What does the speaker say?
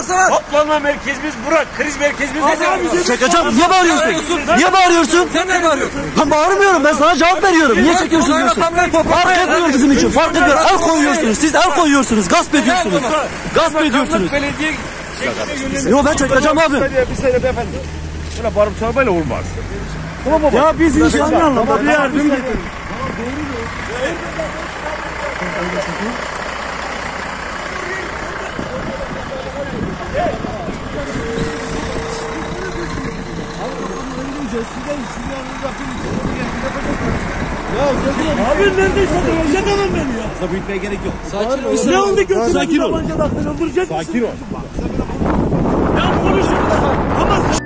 Toplanma merkezimiz bura. Kriz merkezimiz ne? Çekeceğim. Niye bağırıyorsun? Niye bağırıyorsun? Sen ne bağırıyorsun? Ben bağırmıyorum. Ben sana cevap veriyorum. Niye çekiyorsun diyorsun? Fark etmiyor bizim için. Fark etmiyor. El koyuyorsunuz. Siz el koyuyorsunuz. Gasp ediyorsunuz. Gasp ediyorsunuz. Yok ben çekeceğim abi. Bir saniye beyefendi. Böyle bağırıp çağırmayla olmaz. Tamam baba. Ya biz insanlarla bir yardım getirin. Abi neredeyse dövecek adam beni ya. Fazla büyütmeye gerek yok. Sakin ol. Ne oldu götürdün? Sakin ol. Öldürecek misin? Sakin ol. Ya konuşun. Ama